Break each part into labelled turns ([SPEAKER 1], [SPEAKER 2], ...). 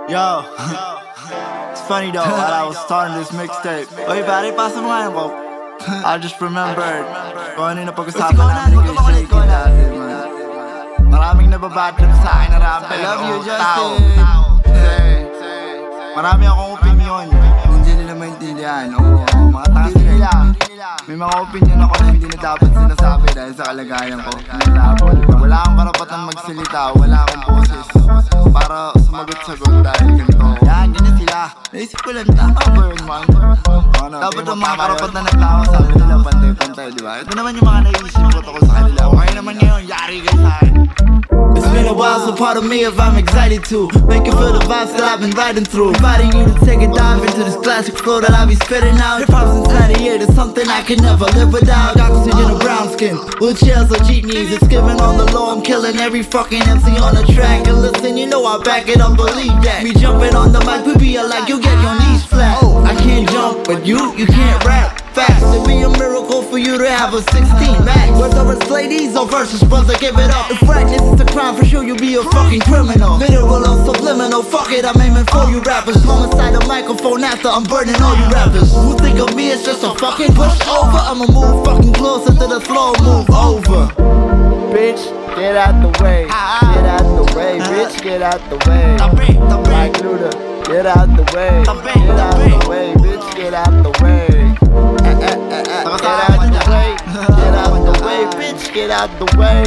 [SPEAKER 1] Yo, it's funny though, while I was starting this mixtape. Oy, pare, pasa mo nga ko. I just remembered kung ano yung napag-usapan namin ni Grace Ray dati, man. Maraming nababatrip sa akin na rapper. I love you, Justin. Marami akong opinion, hindi nila maintindihan. Mga taas nila. May mga opinion ako na hindi na dapat sinasabi dahil sa kalagayan ko. Wala akong karapatan magsalita, wala akong boses para sumagot-sagot dahil ganito. Yan, ganyan sila. Naisip ko lang, tama ba yun, man? Dapat ang mga karapatan ng tao, sabi nila pantay-pantay, di ba? Ito naman yung mga naisip ko tungkol sa kanila. Okay naman ngayon, yari kayo sa akin. It's been a while, so part of me if I'm excited to make you feel the vibes that I've been riding through. Inviting you to take a dive into this classic flow that I be spitting out. Hip-hop since 98 is something I can never live without. Oxygen and brown skin, wheelchairs or jeepneys. It's given on the low, I'm killing every fucking MC on the track. And listen, you know I back it up, believe that. Me jumping on the mic, we be like you get your knees flat. I can't jump, but you can't rap fast. It'd be a miracle for you to have a 16 max. Whether it's ladies or versus, brother, give it up. If rightness is a crime, for sure you'll be a fucking criminal. Literal or subliminal, fuck it, I'm aiming for you rappers. Homicide a microphone after I'm burning all you rappers. Who think of me as just a fucking pushover? I'ma move fucking closer to the floor, move over.
[SPEAKER 2] Bitch, get out the way. Get out the way, bitch, get out the way. Like Luda, get out the way. Get out the way, bitch, get out the way. Get out the way. Get out the way, bitch, get out the way.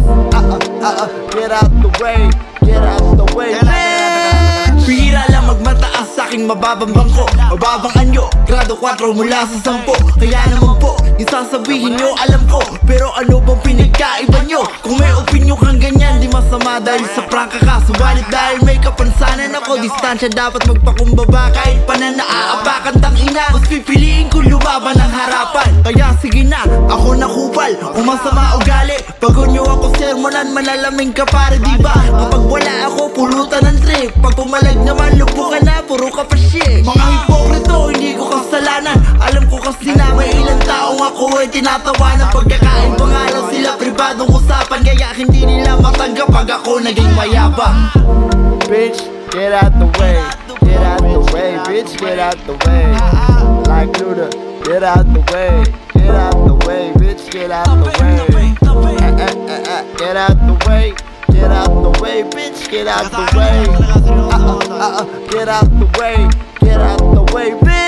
[SPEAKER 2] Get out the way. Get out the way, bitch.
[SPEAKER 1] Bihira lang magmataas sa aking mababang bangko, mababang anyo, grado 4 mula sa 10. Kaya naman po, yung sasabihin nyo alam ko, pero ano bang pinagkaiba nyo? Kung may opinyon kang ganyan, di masama dahil sa prangka ka. Subalit dahil may kapansanan ako, distansya dapat magpakumbaba. Kahit pa na naaapakan tangina, mas pipiliin ko lumaban ng harapan. Kaya sige na, ako nakupal, umasama ugali. Pagod nyo ako sermonan, malalaming ka pare diba? Kapag wala ako, pulutan ng trip. Pag pumalag naman, lupo ka na, puro ka pa shit. Mga hipokrito, hindi ko kasalanan. Alam ko kasi na may ilang taong ako ay tinatawanan. Pagkakain pangalan sila, pribadong usapan. Kaya hindi nila matanggap pag ako naging mayabang.
[SPEAKER 2] Bitch, get out the way. Get out the way, bitch, get out the way. Like Luda, get out the way. Get out the way, bitch, get out the way. Get out the way. Get out the way, bitch, get out the way. Get out the way. Get out the way, bitch.